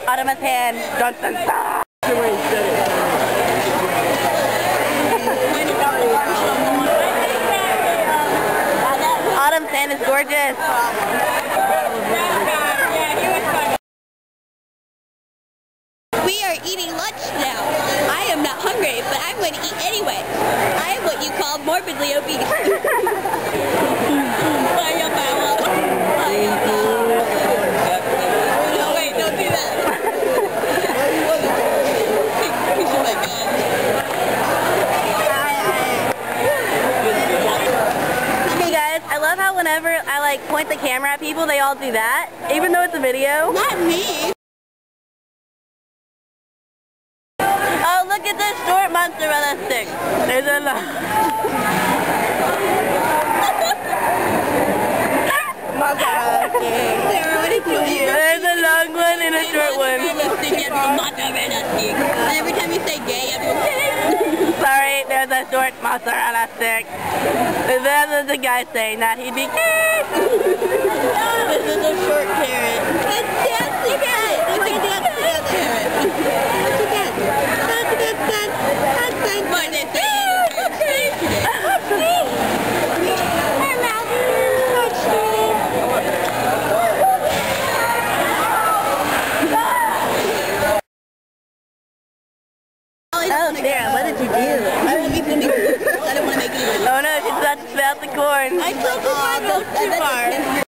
Autumn's hand. Dun, dun, dun. Autumn's hand is gorgeous. We are eating lunch now. I am not hungry, but I'm going to eat anyway. I am what you call morbidly obese. No, wait, don't do that. Oh my God. Hey guys, I love how whenever I like point the camera at people, they all do that, even though it's a video. Not me. Oh, look at this short mozzarella stick. There's a long. Mozzarella stick. Sarah, what did you do? There's a long one and a short one. Every time you say gay, everyone Sorry, there's a short mozzarella stick. That was the guy saying that he'd be gay. This is a short carrot. Let's dance together. We can dance together. Let's dance. What is it? Oh, Sarah, what did you do? I won't be filming. I don't want to make it. Oh no, she's about to spit out the corn. I took my boat too far.